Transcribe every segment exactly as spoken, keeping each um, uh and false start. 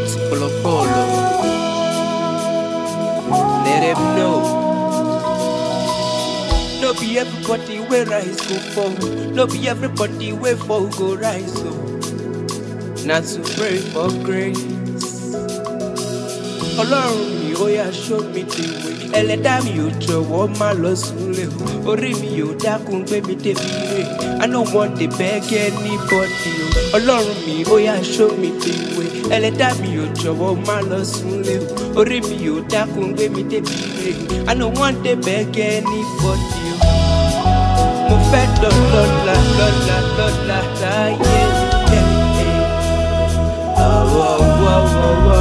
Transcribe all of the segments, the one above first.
two polo polo. Let them know. No be everybody where rise go fall. No be everybody where fall go rise. So not to pray for grace. Ọlọ́run mi ó yá show me the way. Ẹlẹ́dàá mi ò jọ̀wọ́ má lọ súnlé o. Orí mi ò dákun gbé mi débi rè. I no want to beg anybody o. Ọlọ́run mi ó yá show me the way. Ẹlẹ́dàá mi ò jọ̀wọ́ má lọ súnlé o. Orí mi ò dákun gbé mi débi rè. I no want to beg anybody o. Mo fẹ́ dọ̀lọ́lá lọ́lá lọ́lá láyé. Ọ̀wọ̀ ọ̀wọ̀ ọ̀wọ̀.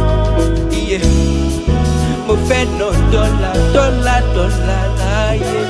Mo fẹ́ ná dọ́là dọ́là dọ́là láyé.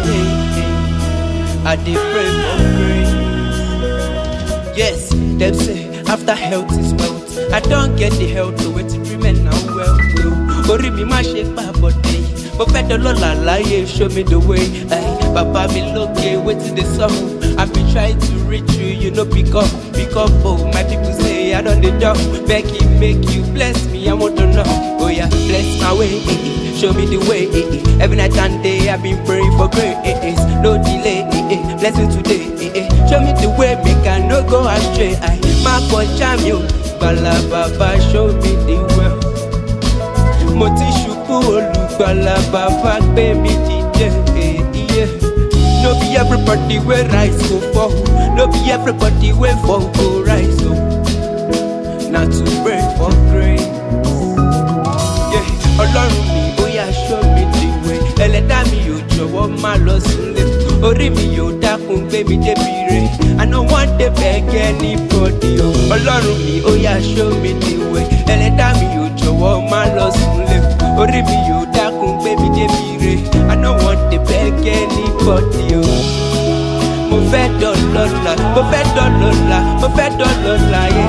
I dey pray for grace. Yes, them say after health is wealth. I don't get the health to wait to remain now well. Orí mi má ṣe pa bọ̀dé. Mo fẹ́ dọ́là láyé, show me the way. Bàbá mi lókè, wetin dey sup? I've been trying to reach you, you know, pick up, pick up. Oh, my people say I don't dey dumb. Beg you, make you bless me, I want to know. Oh yeah, bless my way, eh, eh. Show me the way. Eh, eh. Every night and day I've been praying for grace. Eh, eh. No delay, eh, eh. Blessing today. Eh, eh. Show me the way, make I no go astray. I my boy champion, Bala Baba, show me the way. Moti shuku Olubala Baba, gbé mi dìde. Eh, yeah. No be everybody where rise go fall. No be everybody where fall go rise. So not to pray for grace. Yeah, Ọlọ́run mi ó yá show me the way. Ẹlẹ́dàá mi ò jọ̀wọ́ má lọ súnlé. Orí mi ò dákun gbé mi débi rè. I no want to beg anybody o. Ọlọ́run mi ó yá show me the way. Ẹlẹ́dàá mi ò jọ̀wọ́ má lọ súnlé. Orí mi ò dákun gbé mi débi rè. I no want to beg anybody o. Mo fẹ́ dọ́lọ́lá, mo fẹ́ dọ́lọ́lá, mo fẹ́ dọ́lọ́lá yẹ.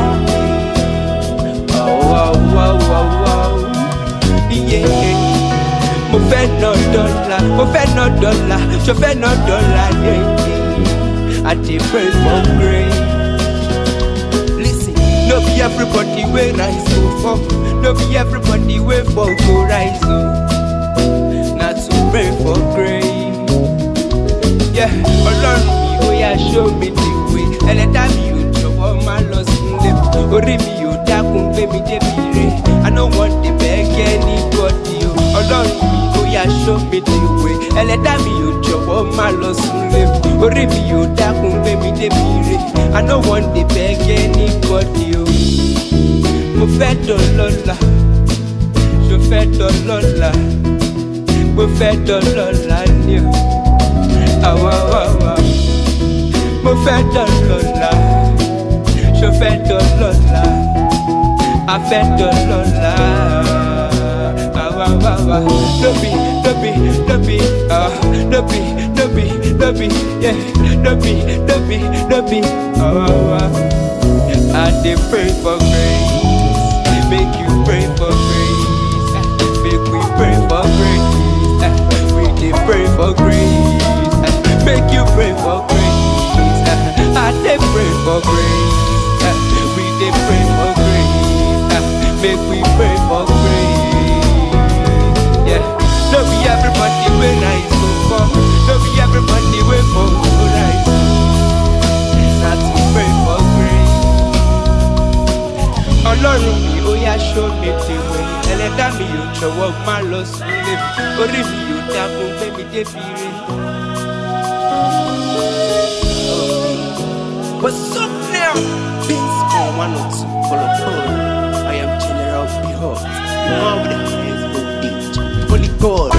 Wow, wow, wow, wow. Yeah. Mo fẹ́ ná dọ́là, mo fẹ́ ná dọ́là, ṣo fẹ́ ná dọ́là yẹ. I dey pray for grace. Listen, no be everybody wey rise go fall. No be everybody wey fall go rise o. Na to pray for grace. Yeah, Ọlọ́run mi ó yá show me the way. Ẹlẹ́dàá mi ò jọ̀wọ́ má lọ súnlé. Orí mi ò dákun gbé mi débi rè. I no want to beg anybody o. Ọlọ́run mi ó yá show me the way. Ẹlẹ́dàá mi ò jọ̀wọ́ má lọ súnlé. Orí mi ò dákun gbé mi débi rè. I no want to beg anybody o. Mo fẹ́ dọ́lọ́lá, ṣo fẹ́ dọ́lọ́lá. Mo fẹ́ dọ́lọ́lá ni o. Awa wa wa. Mo fẹ́ dọ́lọ́lá, ṣo fẹ́ dọ́lọ́lá. A fẹ́ dọ́lọ́lá. Awa wa wa. No be, no be, no be, ah, no be, no be, no be, yeah, no be, no be, no be, awa wa. I dey pray for grace, make you pray for grace, make we pray for grace, we dey pray for grace. Make you pray for grace. I dey pray for grace. We dey pray for grace. Make we pray for grace. Yeah. No be everybody wey rise go fall. No be everybody wey fall go rise. Na to pray for grace. Ọlọ́run mi ó yá show me the way. Ẹlẹ́dàá mi ò jọ̀wọ́ má lọ súnlé. Orí mi ò dákun gbé mi débi rè. What's up now? Beans on one oh two, follow, follow. I am General Beehot. You know with the highest voltage. Holy God.